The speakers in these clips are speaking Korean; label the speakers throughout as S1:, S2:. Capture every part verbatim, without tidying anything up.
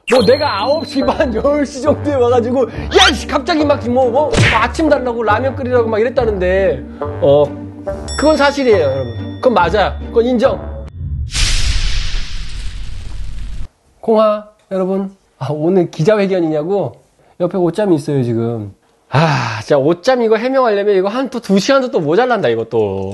S1: 뭐 내가 아홉 시 반, 열 시 정도에 와가지고 야 이씨 갑자기 막 뭐 뭐 아침 달라고 라면 끓이라고 막 이랬다는데 어 그건 사실이에요 여러분. 그건 맞아요. 그건 인정. 공아 여러분, 아, 오늘 기자회견이냐고 옆에 옷잠이 있어요 지금. 아 진짜 옷잠 이거 해명하려면 이거 한 또 두 시간도 또 모자란다 이것도.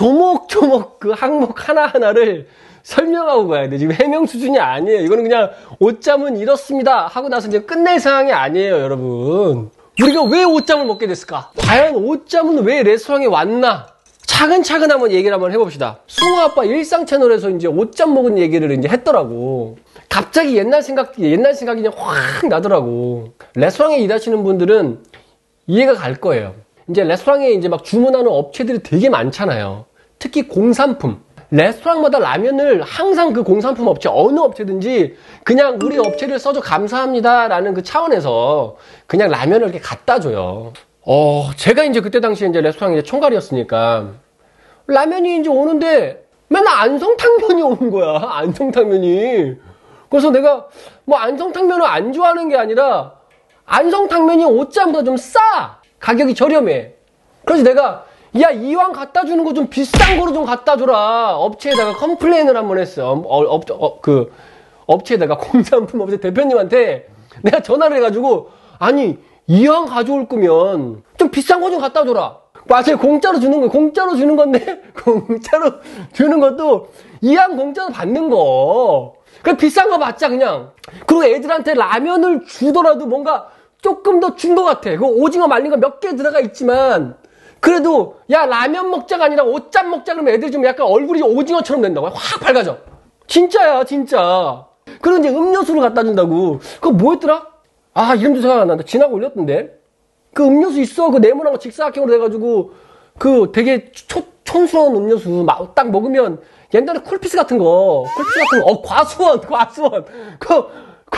S1: 조목조목 그 항목 하나하나를 설명하고 가야 돼. 지금 해명 수준이 아니에요. 이거는 그냥 옷잠은 이렇습니다 하고 나서 이제 끝낼 상황이 아니에요 여러분. 우리가 왜 옷잠을 먹게 됐을까? 과연 옷잠은 왜 레스토랑에 왔나? 차근차근 한번 얘기를 한번 해봅시다. 승우 아빠 일상 채널에서 이제 옷잠 먹은 얘기를 이제 했더라고. 갑자기 옛날 생각, 옛날 생각이 그냥 확 나더라고. 레스토랑에 일하시는 분들은 이해가 갈 거예요. 이제 레스토랑에 이제 막 주문하는 업체들이 되게 많잖아요. 특히 공산품. 레스토랑마다 라면을 항상 그 공산품 업체, 어느 업체든지 그냥 우리 업체를 써줘 감사합니다 라는 그 차원에서 그냥 라면을 이렇게 갖다 줘요. 어, 제가 이제 그때 당시에 이제 레스토랑 이제 총괄이었으니까 라면이 이제 오는데 맨날 안성탕면이 오는 거야. 안성탕면이. 그래서 내가 뭐 안성탕면을 안 좋아하는 게 아니라 안성탕면이 옷잠보다 좀 싸. 가격이 저렴해. 그래서 내가 야 이왕 갖다 주는 거 좀 비싼 거로 좀 갖다 줘라. 업체에다가 컴플레인을 한번 했어. 어, 업, 어, 그 업체에다가 공산품 업체 대표님한테 내가 전화를 해가지고 아니 이왕 가져올 거면 좀 비싼 거 좀 갖다 줘라. 맞아요. 공짜로 주는 거 공짜로 주는 건데 공짜로 주는 것도 이왕 공짜로 받는 거. 그 비싼 거 받자 그냥. 그리고 애들한테 라면을 주더라도 뭔가 조금 더 준 것 같아. 그 오징어 말린 거 몇 개 들어가 있지만 그래도 야 라면 먹자가 아니라 옷잠 먹자 그러면 애들이 좀 약간 얼굴이 오징어처럼 된다고. 확 밝아져. 진짜야 진짜. 그리고 이제 음료수를 갖다 준다고. 그거 뭐였더라? 아 이름도 생각 안 난다. 지나고 올렸던데. 그 음료수 있어. 그 네모난 거 직사각형으로 돼가지고 그 되게 초, 촌스러운 음료수 막 딱 먹으면 옛날에 쿨피스 같은 거 쿨피스 같은 거 어 과수원 과수원 그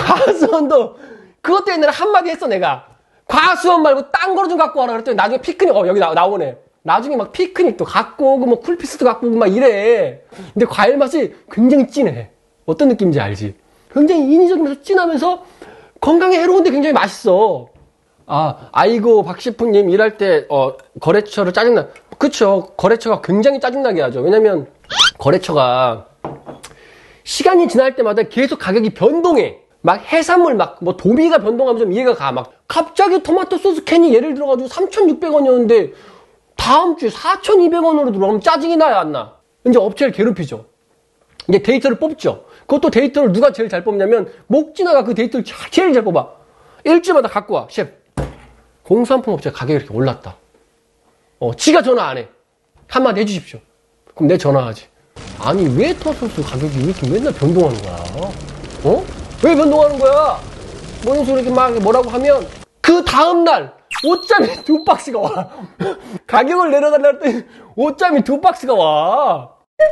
S1: 과수원도 그것도 옛날에 한마디 했어 내가. 과수원 말고 딴 거로 좀 갖고 와라 그랬더니 나중에 피크닉 어 여기 나, 나오네. 나중에 막 피크닉도 갖고 오고 뭐 쿨피스도 갖고 오고 막 이래. 근데 과일 맛이 굉장히 진해. 어떤 느낌인지 알지? 굉장히 인위적이면서 진하면서 건강에 해로운데 굉장히 맛있어. 아 아이고 박시프님 일할 때 어 거래처를 짜증나. 그쵸. 거래처가 굉장히 짜증나게 하죠. 왜냐면 거래처가 시간이 지날 때마다 계속 가격이 변동해. 막 해산물 막 뭐 도미가 변동하면 좀 이해가 가. 막 갑자기 토마토 소스 캔이 예를 들어가지고 삼천육백 원이었는데 다음 주에 사천이백 원으로 들어오면 짜증이 나야 안 나? 이제 업체를 괴롭히죠. 이제 데이터를 뽑죠. 그것도 데이터를 누가 제일 잘 뽑냐면 목진아가 그 데이터를 제일 잘 뽑아. 일주일마다 갖고 와. 셰프 공산품 업체 가격이 이렇게 올랐다. 어 지가 전화 안 해. 한마디 해주십시오. 그럼 내 전화하지. 아니 왜 토마토 소스 가격이 왜 이렇게 맨날 변동하는 거야? 어? 왜 변동하는 거야? 뭔 소리 이렇게 막 뭐라고 하면 그 다음날 옷잠이 두 박스가 와. 가격을 내려달라 했더니 옷잠이 두 박스가 와.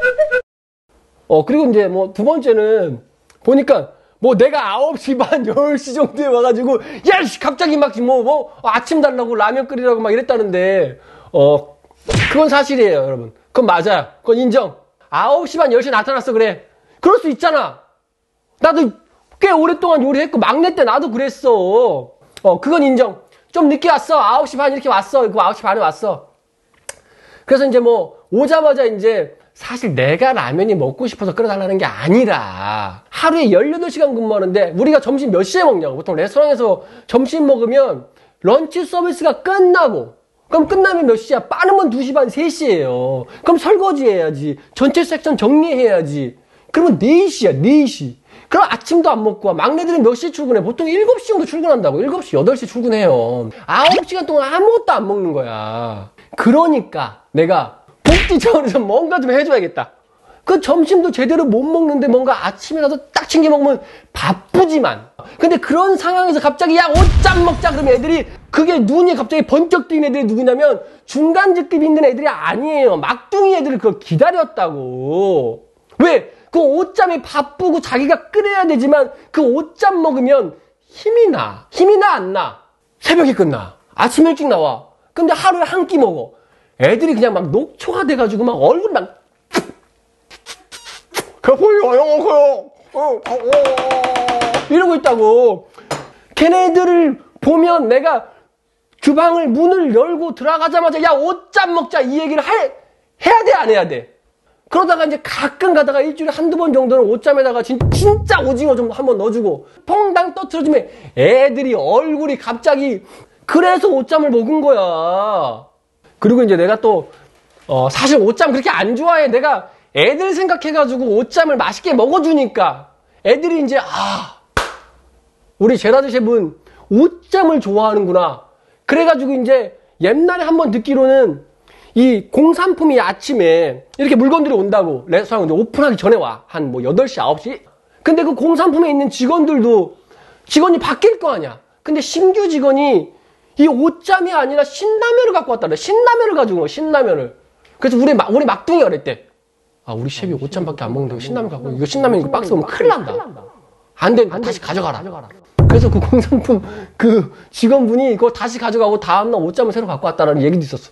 S1: 어 그리고 이제 뭐 두 번째는 보니까 뭐 내가 아홉 시 반, 열 시 정도에 와가지고 야 갑자기 막 뭐 뭐 아침 달라고 라면 끓이라고 막 이랬다는데 어 그건 사실이에요 여러분. 그건 맞아요. 그건 인정. 아홉 시 반, 열 시에 나타났어 그래. 그럴 수 있잖아. 나도 꽤 오랫동안 요리했고 막내 때 나도 그랬어. 어 그건 인정. 좀 늦게 왔어. 아홉 시 반 이렇게 왔어. 그 아홉 시 반에 왔어. 그래서 이제 뭐 오자마자 이제 사실 내가 라면이 먹고 싶어서 끓여달라는 게 아니라 하루에 열여덟 시간 근무하는데 우리가 점심 몇 시에 먹냐고. 보통 레스토랑에서 점심 먹으면 런치 서비스가 끝나고 그럼 끝나면 몇 시야? 빠르면 두 시 반, 세 시예요. 그럼 설거지 해야지. 전체 섹션 정리해야지. 그러면 네 시야, 네 시. 그럼 아침도 안 먹고 와. 막내들은 몇 시에 출근해? 보통 일곱 시 정도 출근한다고. 일곱 시, 여덟 시 출근해요. 아홉 시간 동안 아무것도 안 먹는 거야. 그러니까 내가 복지 차원에서 뭔가 좀 해줘야겠다. 그 점심도 제대로 못 먹는데 뭔가 아침이라도 딱 챙겨 먹으면 바쁘지만. 근데 그런 상황에서 갑자기 야 옷잠 먹자 그러면 애들이 그게 눈이 갑자기 번쩍 뜨는 애들이 누구냐면 중간직급이 있는 애들이 아니에요. 막둥이 애들을 그걸 기다렸다고. 왜? 그 옷잠이 바쁘고 자기가 끓여야 되지만 그 옷잠 먹으면 힘이 나. 힘이 나 안 나? 새벽에 끝나. 아침 일찍 나와. 근데 하루에 한 끼 먹어. 애들이 그냥 막 녹초가 돼가지고 막 얼굴 막 그래요, 그래요. 어, 어, 어. 이러고 있다고. 걔네들을 보면 내가 주방을 문을 열고 들어가자마자 야 오짬 먹자 이 얘기를 할, 해야 돼 안 해야 돼? 그러다가 이제 가끔 가다가 일주일에 한두 번 정도는 오짬에다가 진, 진짜 오징어 좀 한번 넣어주고 퐁당 떠들어주면 애들이 얼굴이 갑자기 그래서 오짬을 먹은 거야. 그리고 이제 내가 또 어, 사실 오짬 그렇게 안 좋아해. 내가 애들 생각해가지고 오짬을 맛있게 먹어주니까 애들이 이제 아 우리 제라드 셰프는 오짬을 좋아하는구나. 그래가지고 이제 옛날에 한번 듣기로는 이 공산품이 아침에 이렇게 물건들이 온다고 레스토랑 오픈하기 전에 와. 한 뭐 여덟 시, 아홉 시? 근데 그 공산품에 있는 직원들도 직원이 바뀔 거 아니야. 근데 신규 직원이 이 오짬이 아니라 신라면을 갖고 왔다래. 신라면을 가지고 온 거야, 신라면을. 그래서 우리, 막, 우리 막둥이가 그랬대. 아, 우리 셰프이 오짬밖에 안 먹는데 신라면 갖고 이거 신라면 이거 박스 오면 큰일 난다. 안 돼, 다시 가져가라. 그래서 그 공산품 그 직원분이 그거 다시 가져가고 다음날 오짬을 새로 갖고 왔다라는 얘기도 있었어.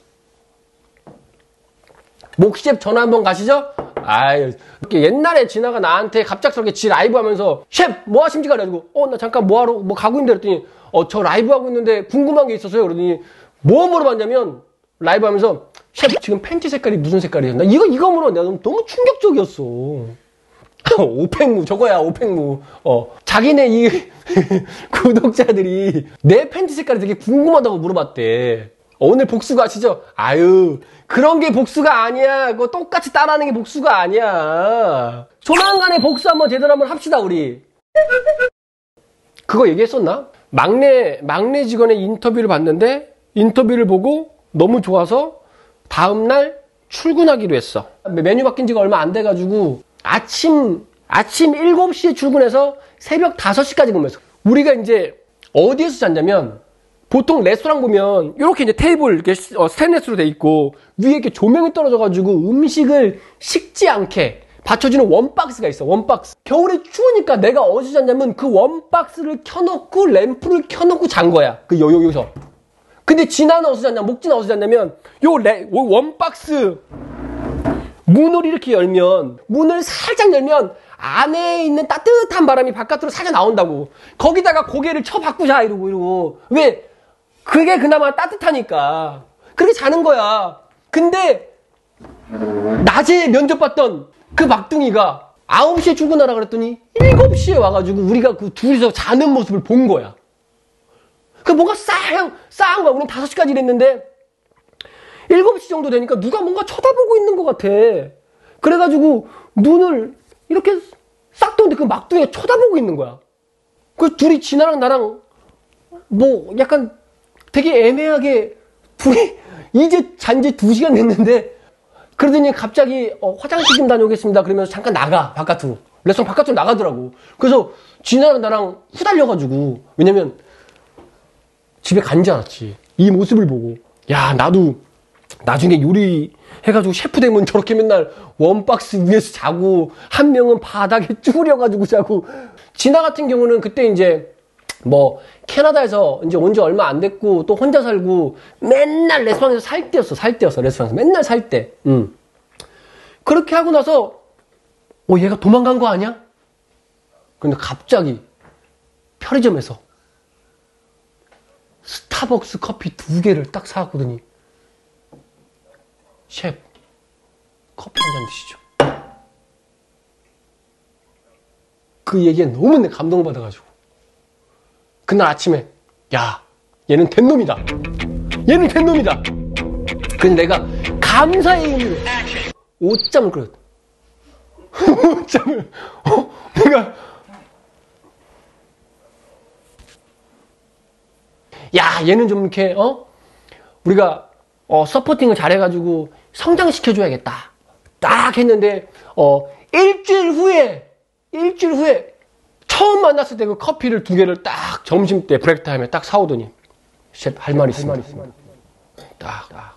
S1: 목시집 전화 한번 가시죠? 아유, 옛날에 진아가 나한테 갑작스럽게 지 라이브 하면서 셰프 뭐 하십니까? 그래가지고 어 나 잠깐 뭐 하러 뭐 가고 있는데 그랬더니 어 저 라이브 하고 있는데 궁금한 게 있어서요. 그러더니 뭐 물어봤냐면 라이브 하면서 셰프 지금 팬티 색깔이 무슨 색깔이에요? 나 이거 이거 물어. 내가 너무, 너무 충격적이었어. 오팽무 저거야 오팽무. 어 자기네 이 구독자들이 내 팬티 색깔이 되게 궁금하다고 물어봤대. 어, 오늘 복수가 아시죠? 아유 그런 게 복수가 아니야. 그거 똑같이 따라하는 게 복수가 아니야. 조만간에 복수 한번 제대로 한번 합시다 우리. 그거 얘기했었나? 막내 막내 직원의 인터뷰를 봤는데 인터뷰를 보고 너무 좋아서 다음날 출근하기로 했어. 메뉴 바뀐 지가 얼마 안 돼가지고 아침 아침 일곱 시에 출근해서 새벽 다섯 시까지 근무했어. 우리가 이제 어디에서 잤냐면 보통 레스토랑 보면 이렇게 이제 테이블 이렇게 스테인레스로 돼 있고 위에 이렇게 조명이 떨어져가지고 음식을 식지 않게 받쳐주는 원박스가 있어. 원박스. 겨울에 추우니까 내가 어디서 잤냐면 그 원박스를 켜놓고 램프를 켜놓고 잔 거야. 그 요, 요, 여기서. 근데 진아는 어디서 잤냐? 목진은 어디서 잤냐면 요 레, 원박스 문을 이렇게 열면 문을 살짝 열면 안에 있는 따뜻한 바람이 바깥으로 살짝 나온다고. 거기다가 고개를 쳐박고 자 이러고 이러고. 왜? 그게 그나마 따뜻하니까. 그렇게 자는 거야. 근데 낮에 면접 봤던 그 막둥이가 아홉 시에 출근하라 그랬더니 일곱 시에 와가지고 우리가 그 둘이서 자는 모습을 본 거야. 그 뭔가 싸한, 싸한 거야. 우린 다섯 시까지 일했는데 일곱 시 정도 되니까 누가 뭔가 쳐다보고 있는 것 같아. 그래가지고 눈을 이렇게 싹 뜨는데 그 막둥이가 쳐다보고 있는 거야. 그 둘이 진아랑 나랑 뭐 약간 되게 애매하게 둘이 이제 잔지 두 시간 됐는데 그러더니 갑자기 어, 화장실 좀 다녀오겠습니다. 그러면서 잠깐 나가 바깥으로. 레스토랑 바깥으로 나가더라고. 그래서 진아랑 나랑 후달려가지고 왜냐면 집에 간 줄 알았지. 이 모습을 보고 야 나도 나중에 요리 해가지고 셰프 되면 저렇게 맨날 원박스 위에서 자고 한 명은 바닥에 쭈그려가지고 자고. 진아 같은 경우는 그때 이제 뭐 캐나다에서 이제 온 지 얼마 안 됐고 또 혼자 살고 맨날 레스토랑에서 살 때였어. 살 때였어. 레스토랑에서 맨날 살 때. 음. 그렇게 하고 나서 어 얘가 도망간 거 아니야? 근데 갑자기 편의점에서 스타벅스 커피 두 개를 딱 사왔거든요. 셰프 커피 한 잔 드시죠. 그 얘기에 너무 내 감동받아가지고 그날 아침에 야 얘는 된 놈이다. 얘는 된 놈이다. 그래서 내가 감사의 의미로 오짬을 끓였다. 오짬을 어, 내가 야 얘는 좀 이렇게 어 우리가 어 서포팅을 잘해가지고 성장시켜줘야겠다. 딱 했는데 어 일주일 후에 일주일 후에 처음 만났을 때 그 커피를 두 개를 딱 점심 때 브레이크 타임에 딱 사오더니 셰프 할 말 있습니다. 딱, 딱.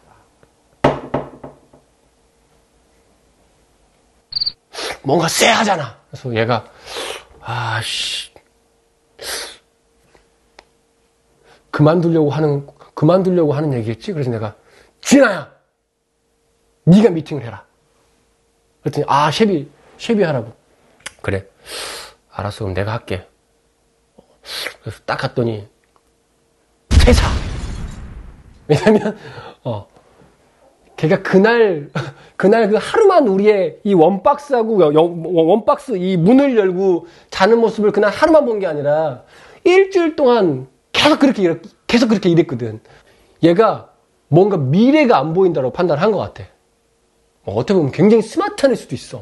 S1: 뭔가 쎄하잖아. 그래서 얘가 아씨 그만두려고 하는 그만두려고 하는 얘기겠지. 그래서 내가 진아야 네가 미팅을 해라. 그랬더니 아 셰비 셰비 하라고. 그래 알았어 그럼 내가 할게. 그래서 딱 갔더니 퇴사. 왜냐면 어 걔가 그날 그날 그 하루만 우리의 이 원박스하고 원박스 이 문을 열고 자는 모습을 그날 하루만 본 게 아니라 일주일 동안 계속 그렇게 일했, 계속 그렇게 일했거든. 얘가 뭔가 미래가 안 보인다고 판단한 것 같아. 어떻게 보면 굉장히 스마트한 애 수도 있어.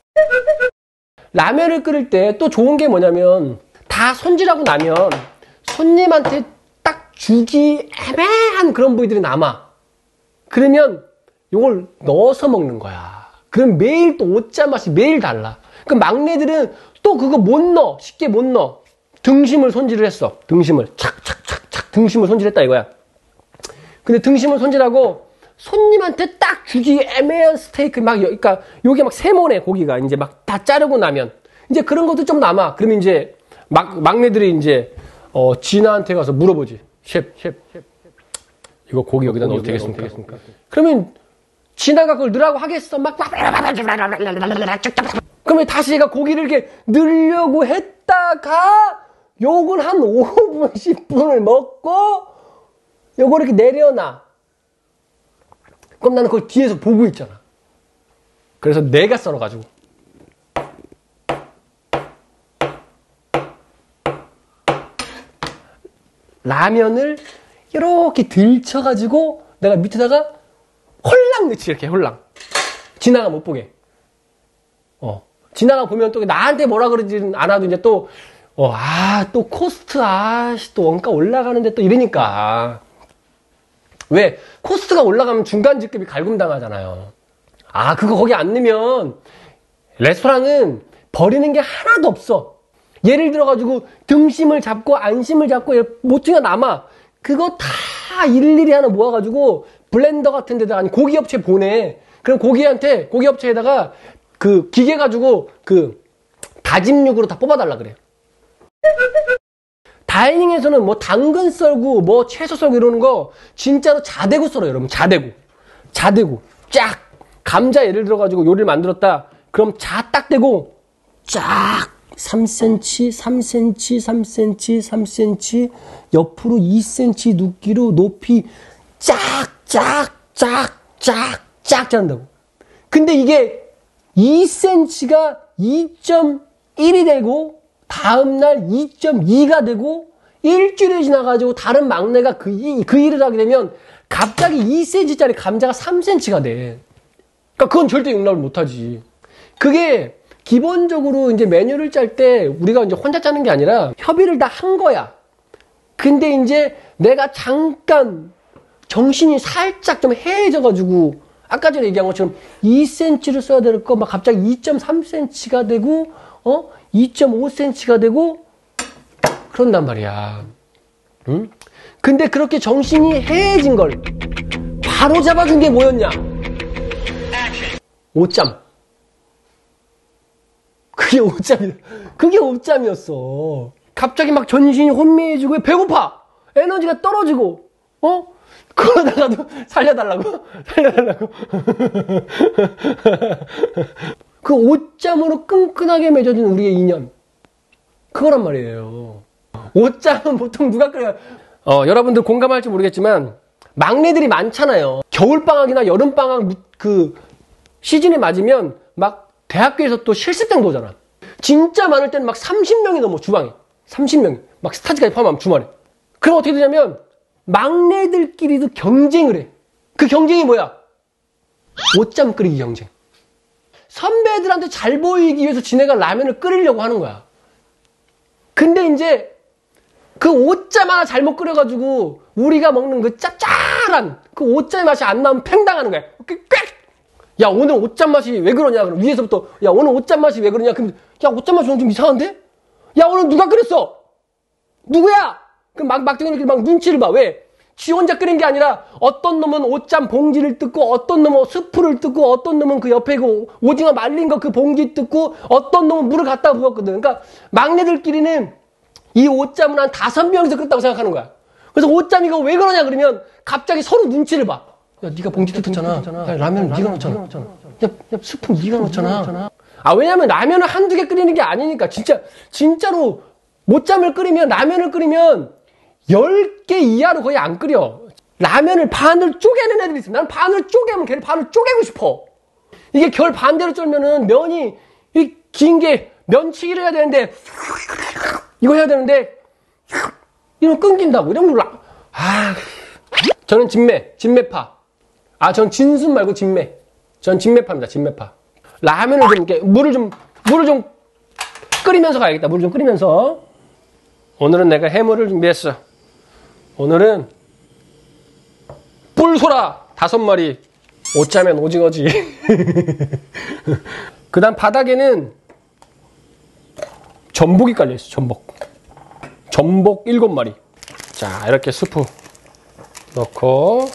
S1: 라면을 끓일 때 또 좋은 게 뭐냐면 다 손질하고 나면 손님한테 딱 주기 애매한 그런 부위들이 남아. 그러면 이걸 넣어서 먹는 거야. 그럼 매일 또 오짜 맛이 매일 달라. 그 막내들은 또 그거 못 넣어. 쉽게 못 넣어. 등심을 손질을 했어. 등심을 착착착착 등심을 손질했다 이거야. 근데 등심을 손질하고 손님한테 딱 주기 애매한 스테이크 막 그러니까 요게 막 세모네 고기가 이제 막 다 자르고 나면 이제 그런 것도 좀 남아. 그러면 이제 막 막내들이 이제 어 진아한테 가서 물어보지. 셰프, 셰프, 셰프, 이거 고기 여기다 넣어도 되겠습니까? 되겠습니까? 그러면 진아가 그걸 넣으라고 하겠어. 막 그러면 다시 얘가 고기를 이렇게 넣으려고 했다가 요걸 한 오 분, 십 분을 먹고 요걸 이렇게 내려놔. 그럼 나는 그걸 뒤에서 보고 있잖아. 그래서 내가 썰어가지고 라면을 이렇게 들쳐가지고 내가 밑에다가 홀랑 넣지. 이렇게 홀랑. 진아가 못 보게. 어. 진아가 보면 또 나한테 뭐라 그러지는 않아도 이제 또 어, 아, 또 코스트, 아씨, 또 원가 올라가는데 또 이러니까. 왜? 코스트가 올라가면 중간 직급이 갈굼당하잖아요. 아, 그거 거기 안 넣으면 레스토랑은 버리는 게 하나도 없어. 예를 들어가지고 등심을 잡고 안심을 잡고 모퉁이가 남아. 그거 다 일일이 하나 모아가지고 블렌더 같은 데다가 아니 고기업체 보내. 그럼 고기한테, 고기업체에다가 그 기계 가지고 그 다짐육으로 다 뽑아달라 그래. 다이닝에서는 뭐 당근 썰고 뭐 채소 썰고 이러는 거 진짜로 자대고 썰어요 여러분. 자대고 자대고 쫙 감자 예를 들어가지고 요리를 만들었다 그럼 자 딱 대고 쫙 삼 센티미터 삼 센티미터 삼 센티미터 삼 센티미터 옆으로 이 센티미터 눕기로 높이 쫙쫙쫙쫙쫙 자른다고. 근데 이게 이 센티미터가 이 점 일이 되고 다음날 이 점 이가 되고 일주일이 지나가지고 다른 막내가 그, 이, 그 일을 하게 되면 갑자기 이 센티미터짜리 감자가 삼 센티미터가 돼. 그러니까 그건 절대 용납을 못하지. 그게 기본적으로 이제 메뉴를 짤 때 우리가 이제 혼자 짜는 게 아니라 협의를 다 한 거야. 근데 이제 내가 잠깐 정신이 살짝 좀 해해져가지고 아까 전에 얘기한 것처럼 이 센티미터를 써야 될 거 막 갑자기 이 점 삼 센티미터가 되고 어? 이 점 오 센티미터가 되고 그런단 말이야. 응? 근데 그렇게 정신이 해해진 걸 바로 잡아준 게 뭐였냐? 오짬. 그게 오짬이야. 그게 오짬이었어. 갑자기 막 전신이 혼미해지고 배고파. 에너지가 떨어지고 어? 그러다가도 살려달라고? 살려달라고? 그 오짬으로 끈끈하게 맺어진 우리의 인연. 그거란 말이에요. 오짬은 보통 누가 끓여요? 어, 여러분들 공감할지 모르겠지만, 막내들이 많잖아요. 겨울방학이나 여름방학 그 시즌에 맞으면 막 대학교에서 또 실습장도 오잖아. 진짜 많을 때는 막 삼십 명이 넘어, 주방에. 삼십 명이. 막 스타즈까지 포함하면 주말에. 그럼 어떻게 되냐면, 막내들끼리도 경쟁을 해. 그 경쟁이 뭐야? 오짬 끓이기 경쟁. 선배들한테 잘 보이기 위해서 지네가 라면을 끓이려고 하는 거야. 근데 이제 그 오짬 하나 잘못 끓여가지고 우리가 먹는 그 짭짤한 그 오짬 맛이 안 나오면 팽당하는 거야. 야 오늘 오짬 맛이 왜 그러냐? 그럼 위에서부터 야 오늘 오짬 맛이 왜 그러냐? 그럼 야 오짬 맛이 오늘 좀 이상한데? 야 오늘 누가 끓였어? 누구야? 그럼 막 막둥이들끼리 막 눈치를 봐. 왜? 지 혼자 끓인 게 아니라 어떤 놈은 오짬 봉지를 뜯고 어떤 놈은 스프를 뜯고 어떤 놈은 그 옆에 그 오징어 말린 거 그 봉지 뜯고 어떤 놈은 물을 갖다 부었거든. 그러니까 막내들끼리는 이 오짬은 한 다섯 명이서 끓였다고 생각하는 거야. 그래서 오짬 이거 왜 그러냐 그러면 갑자기 서로 눈치를 봐. 야 네가 봉지 뜯었잖아. 야 라면 네가 넣었잖아. 야, 야 스프 네가 넣었잖아. 아 왜냐면 라면을 한두 개 끓이는 게 아니니까 진짜 진짜로 못잠을 끓이면, 라면을 끓이면 열 개 이하로 거의 안 끓여. 라면을 반을 쪼개는 애들이 있어. 나는 반을 쪼개면 걔를 반을 쪼개고 싶어. 이게 결 반대로 쫄면은 면이 긴 게 면치기를 해야 되는데 이거 해야 되는데 이러면 끊긴다고. 이러면 라... 아, 저는 진매, 진매파. 아, 전 진순 말고 진매. 전 진매파입니다. 진매파. 라면을 좀 이렇게 물을 좀 물을 좀 끓이면서 가야겠다. 물을 좀 끓이면서. 오늘은 내가 해물을 준비했어. 오늘은 뿔소라 다섯 마리. 오짜면 오징어지. 그 다음 바닥에는 전복이 깔려있어. 전복. 전복 일곱 마리. 자, 이렇게 스프 넣고.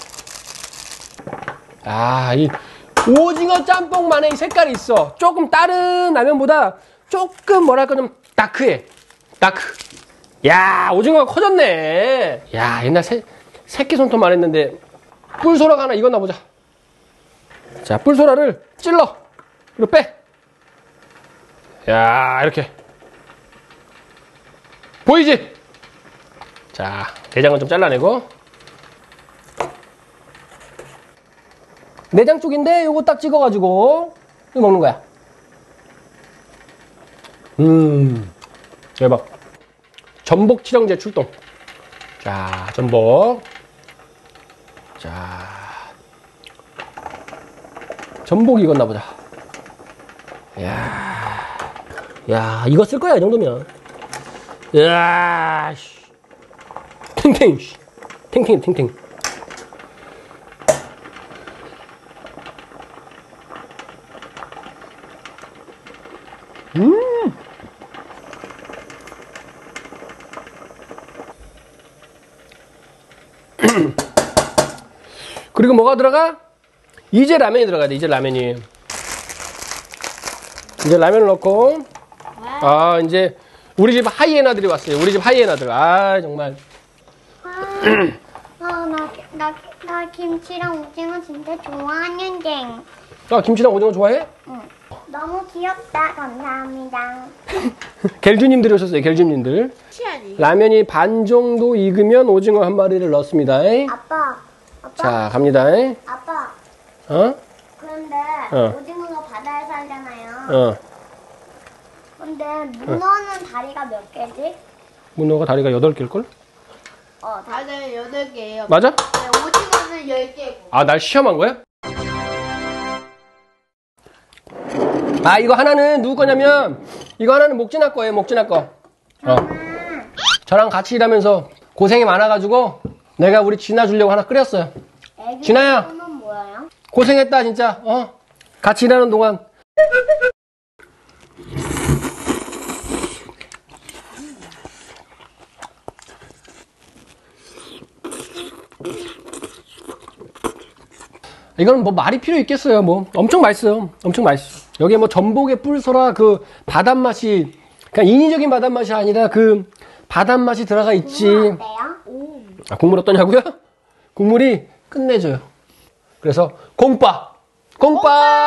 S1: 아, 이 오징어 짬뽕만의 색깔이 있어. 조금 다른 라면보다 조금 뭐랄까 좀 다크해. 다크. 야, 오징어가 커졌네. 야, 옛날 새, 새끼 손톱만 했는데 뿔소라가 하나 익었나 보자. 자, 뿔소라를 찔러. 그리고 빼. 야, 이렇게. 보이지? 자, 내장은 좀 잘라내고. 내장 쪽인데 요거 딱 찍어가지고 이거 먹는 거야. 음, 대박. 전복 칠형제 출동. 자, 전복. 자, 전복이 익었나 보자. 야, 야, 이거 쓸 거야, 이 정도면. 야, 씨. 탱탱, 씨. 탱탱, 탱탱. 음. 그리고 뭐가 들어가? 이제 라면이 들어가야 돼. 이제 라면이. 이제 라면을 넣고. 아, 이제 우리 집 하이에나들이 왔어요. 우리 집 하이에나들. 아, 정말.
S2: 아, 어, 나, 나, 나 김치랑 오징어 진짜 좋아하는데.
S1: 아, 김치랑 오징어 좋아해?
S2: 응. 너무 귀엽다. 감사합니다.
S1: 겔주님들이 오셨어요. 겔주님들. 라면이 반 정도 익으면 오징어 한 마리를 넣습니다.
S2: 아빠. 아빠.
S1: 자, 갑니다.
S2: 아빠.
S1: 어?
S2: 그런데
S1: 어.
S2: 오징어가 바다에 살잖아요.
S1: 어.
S2: 근데 문어는 다리가 몇 개지?
S1: 문어가 다리가 여덟 개일걸?
S2: 어, 다리가 여덟 개예요.
S1: 맞아?
S2: 네, 오징어는 열 개고.
S1: 아, 날 시험한 거야? 아, 이거 하나는 누구 거냐면, 이거 하나는 목진아 거예요, 목진아 거. 어. 저랑 같이 일하면서 고생이 많아가지고, 내가 우리 진아 주려고 하나 끓였어요. 진아야.
S2: 애기는 뭐예요?
S1: 고생했다, 진짜. 어? 같이 일하는 동안. 이거는 뭐 말이 필요 있겠어요. 뭐 엄청 맛있어요. 엄청 맛있어. 여기에 뭐 전복의 뿔소라 그 바닷맛이 그냥 인위적인 바닷맛이 아니라 그 바닷맛이 들어가 있지.
S2: 국물 어때요? 오.
S1: 아, 국물 어떠냐고요? 국물이 끝내줘요. 그래서 공빠 공빠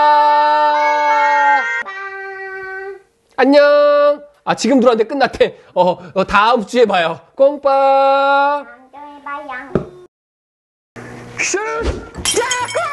S1: 안녕. 아, 지금 들어왔는데 끝났대. 어, 어 다음 주에 봐요. 공빠
S2: 다음 주에 봐요.
S1: 슛! 야!